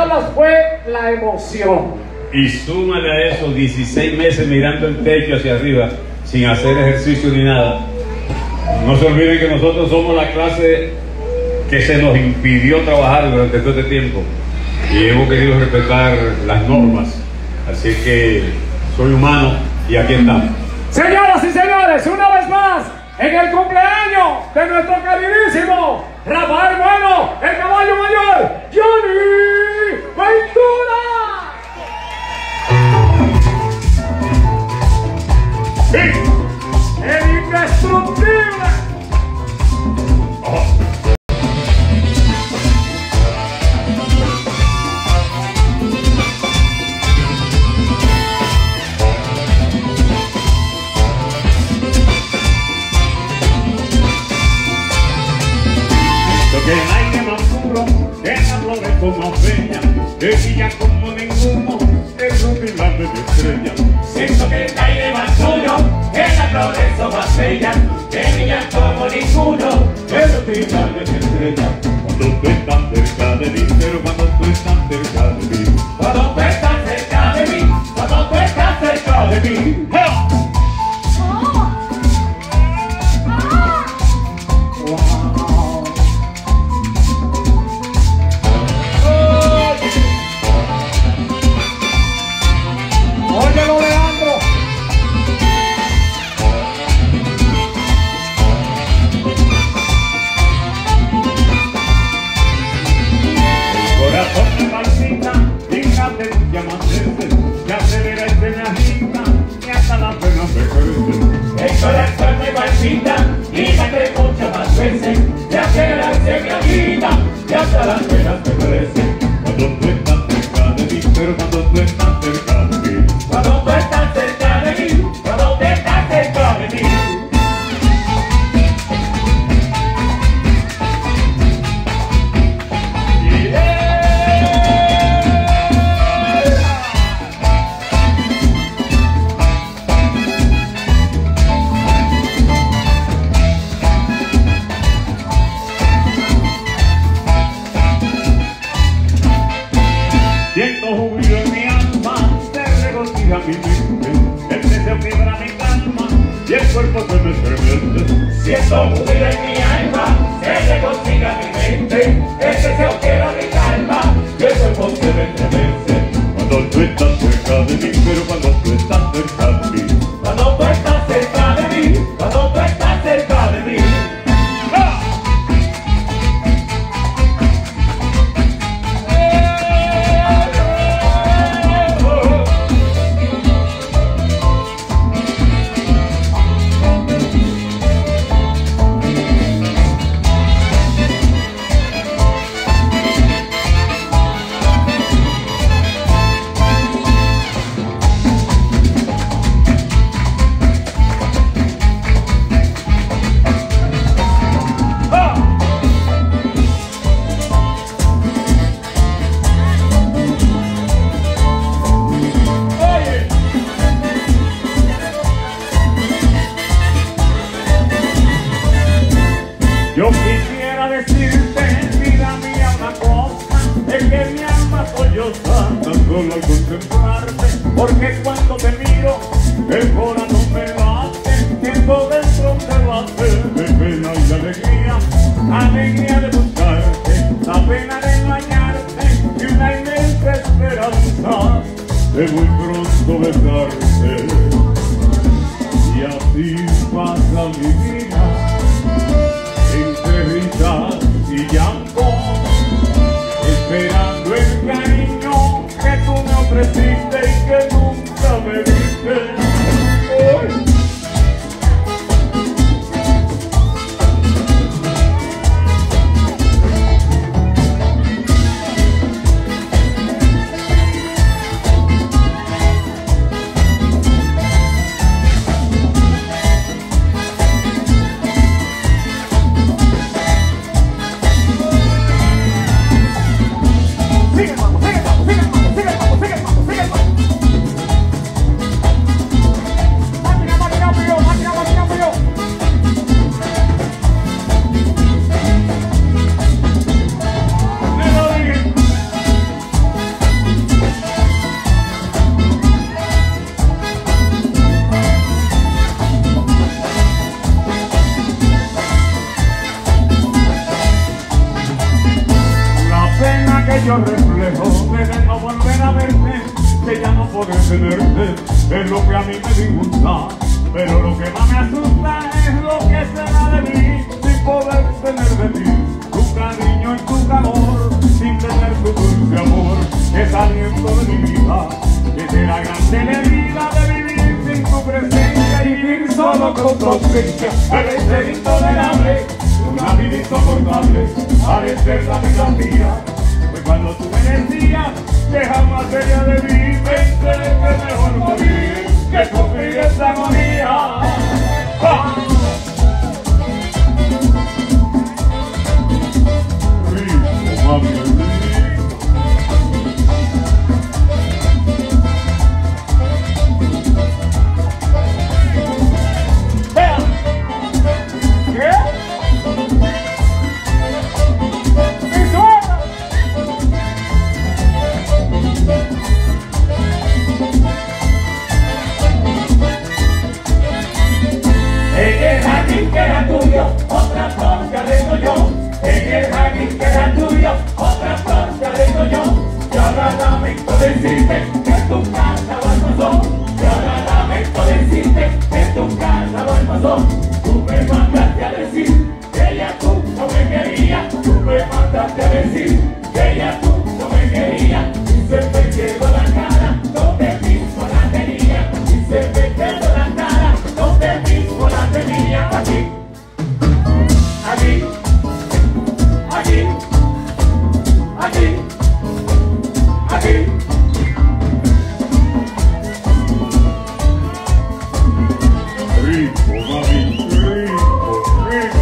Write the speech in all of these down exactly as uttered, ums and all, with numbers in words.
Fue la emoción. Y súmale a eso dieciséis meses mirando el techo hacia arriba sin hacer ejercicio ni nada. No se olviden que nosotros somos la clase que se nos impidió trabajar durante todo este tiempo y hemos querido respetar las normas. Así que soy humano y aquí estamos. Señoras y señores, una vez más, en el cumpleaños de nuestro queridísimo Rafael Bueno, el caballo mayor, Johnny Ventura. Sí, el indestructible. Oh. Que el aire más puro, que la flores más bella, que brilla como ninguno, que rutilante de estrella. Siento que el aire más puro, que las flores son más bellas, que brillan como ninguno, que rutilante de estrella. Cuando tú estás cerca de mí, pero cuando tú estás cerca de mí, cuando tú estás cerca de mí, cuando tú estás cerca de mí. ¡Ja! Óyelo, Leandro. el corazón me palpita, fíjate, llama veces, se acelera y se me agita, y hasta las penas me crecen. El corazón me palpita, fíjate muchas más veces, se acelera y se me agita, y hasta las penas me crecen. Cuando tú estás cerca de mí, pero cuando tú estás cerca de mí, cuando tú estás cerca de mí, cuando tú estás cerca de mí. siento júbilo en mi alma, se regocija mi mente, el deseo quiebra mi calma y el cuerpo se me estremece. Siento júbilo en mi alma, se regocija mi mente, el deseo quiebra mi calma y el cuerpo se me estremece. Cuando tú estás cerca de mí, pero cuando tú estás cerca de mí, cuando tú estás cerca de mí, cuando tú estás cerca de mí. yo quisiera decirte, vida mía, una cosa, es que mi alma solloza tan solo al contemplarte, porque cuando te miro, el corazón me late, siento dentro que late de pena y de alegría, alegría de buscarte, la pena de engañarte, y una inmensa esperanza de muy pronto besarte, y así pasa mi vida, entre risas y llanto, esperando el cariño que tú me ofreciste y que nunca me diste. ¡Ay! bello reflejo de no volver a verte, que ya no poder tenerte, es lo que a mí me disgusta. Pero lo que más me asusta es lo que será de mí sin poder tener de ti tu cariño y tu calor, sin tener tu dulce amor, que saliendo de mi vida, que será grande la herida de vivir sin tu presencia y vivir solo con tu ausencia. Debe ser intolerable, una vida insoportable, ha de ser la vida mía. Pues cuando tú me decías que jamás sería de mí, pensé que mejor morir que sufrir esa agonía. ¡Ah! Rico, mami, rico. Otra flor que arreglo yo, en el jardín que era tuyo, otra flor que arreglo yo. Y ahora lamento decirte que tu casa lo almazón, y ahora lamento decirte que tu casa lo almazón. Tú me mandaste a decir que ya tú no me querías, tú me mandaste a decir que ya tú no me querías, y se me quedó la cara donde mismo la tenía, y se me quedó la cara donde mismo la tenía. Aquí Aquí, aquí, aquí, aquí. Rico, mami, rico, rico.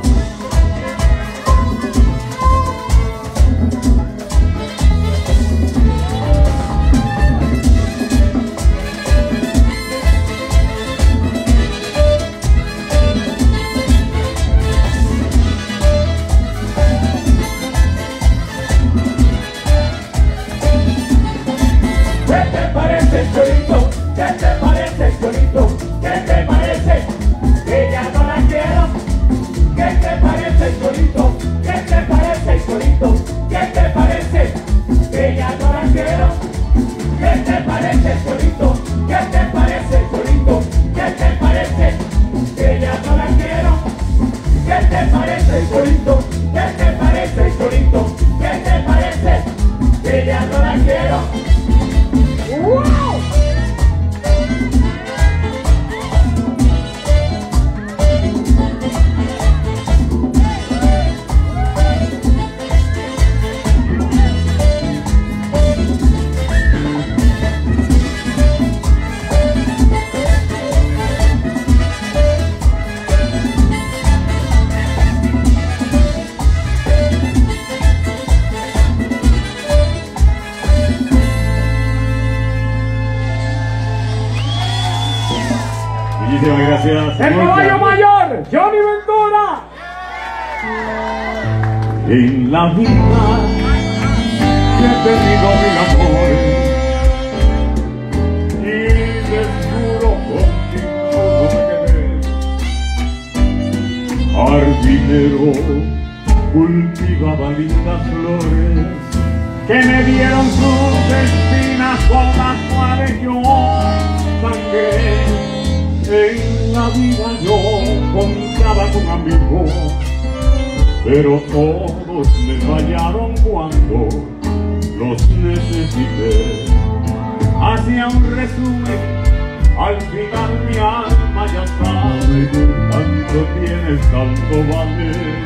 Chorito, ¿qué te parece, Chorito? ¿Qué te parece? Que ya no la quiero. ¿Qué te parece, Chorito? ¿Qué te parece, Chorito? ¿Qué te parece? Que ya no la quiero. ¿Qué te parece, Chorito? ¿Qué te parece, Chorito? ¿Qué te parece? Que ya no la quiero. ¿Qué te parece, Chorito? ¿Qué te parece, Chorito? ¿Qué te parece? Que ya no la quiero. ¡Wow! Muchísimas gracias. ¡El caballo mayor, Johnny Ventura! En la vida que he tenido mil amores y de seguro contigo no me quedé. Jardinero cultivaba lindas flores que me dieron sus espinas con las cuales yo sangré. En la vida yo contaba con amigos, pero todos me fallaron cuando los necesité. Hacía un resumen, al final mi alma ya sabe, tanto tienes, tanto vale.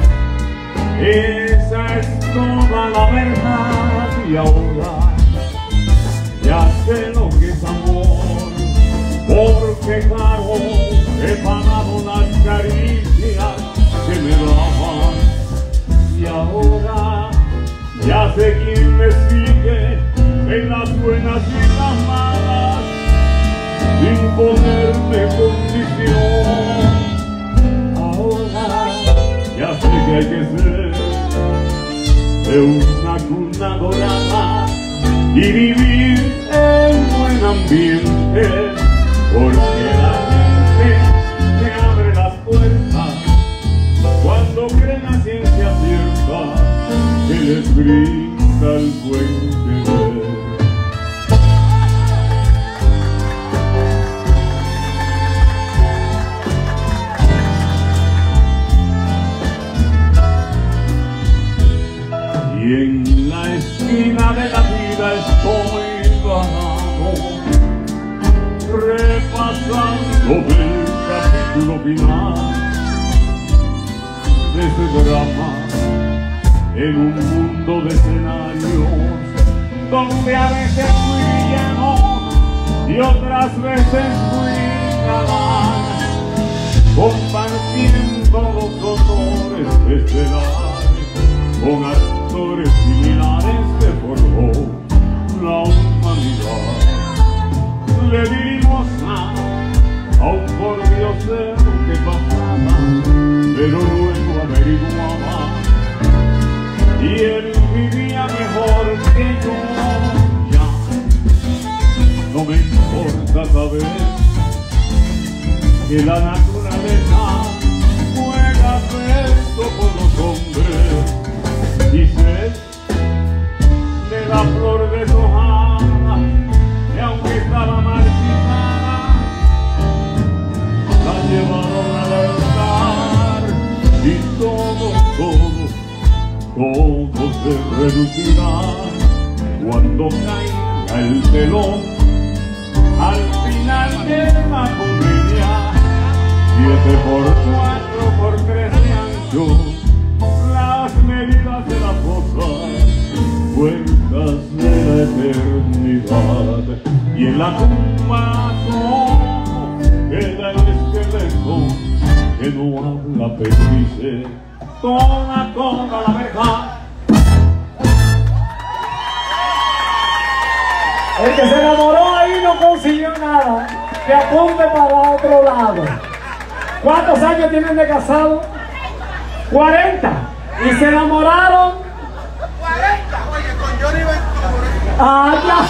Esa es toda la verdad y ahora ya sé lo que es amor. Porque claro, he pagado las caricias que me daban y ahora ya sé quién me sigue en las buenas y las malas sin ponerme condición. Ahora ya sé que hay que ser de una cuna dorada y vivir en buen ambiente, porque la gente te abre las puertas cuando creen la ciencia cierta que les brinda hasta el buen querer. Y en la esquina de la vida estoy ganado, repasando el capítulo final de ese drama, en un mundo de escenarios donde a veces fui villano y otras veces fui galán, compartiendo los honores estelares con actores similares que forjó la humanidad. Le dimos a un pordiosero que pasaba, pero luego averiguaba y él vivía mejor que yo. Ya no me importa saber que la naturaleza juega presto por los hombres, y sé de la flor deshojada, y aunque estaba marchitada, la llevaron al altar y todo, todo todo se reducirá cuando caiga el telón al final de la comedia. Siete por cuatro por tres de ancho, las medidas de la fosa, puertas de la eternidad. Y en la tumba solo queda el esqueleto que no habla, pero dice toda, toda la verdad. El que se enamoró ahí no consiguió nada, que apunte para otro lado. ¿Cuántos años tienen de casado? cuarenta. ¿Y se enamoraron? cuarenta. Oye, con Johnny Ventura. Ah,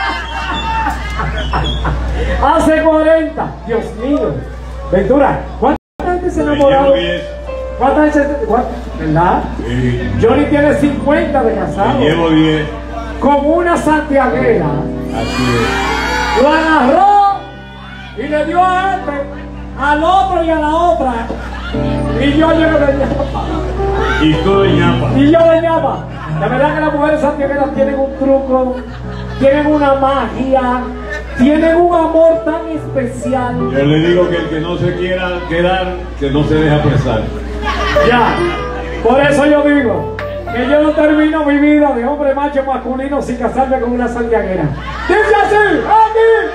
ya. Hace cuarenta. Dios mío. Ventura, ¿cuánta gente se enamoraron? ¿Cuánta gente? ¿Verdad? Sí. Johnny tiene cincuenta de casado. Llevo diez. Con una santiaguera. Así es. Lo agarró y le dio a este, al otro y a la otra. Y yo lleno de ñapa. Y tú de ñapa. Y yo de ñapa. La verdad que las mujeres santiagueras tienen un truco, tienen una magia, tienen un amor tan especial. Yo le digo que el que no se quiera quedar, que no se deje apresar. Ya, por eso yo digo que yo no termino mi vida de hombre macho masculino sin casarme con una santiaguera. ¡Dice así! ¡Aquí!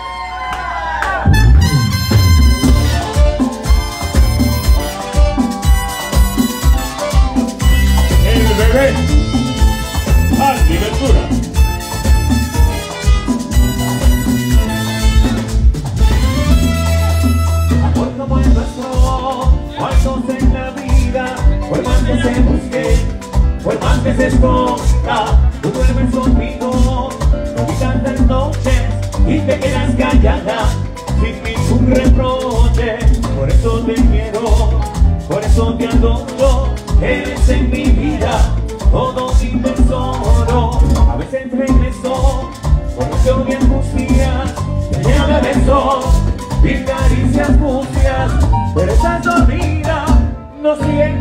El bebé Andy Ventura. Amor como el nuestro, cuantos en la vida, por más que se busque, por más que se esconda, tú duermes conmigo, no vi tantas noches y te quedas callada, sin ningún reproche. Por eso te quiero, por eso te adoro, eres en mi vida todo mi tesoro. A veces regreso, con emoción y angustia, te lleno de besos y caricias sucias, pero estás dormida, no sientes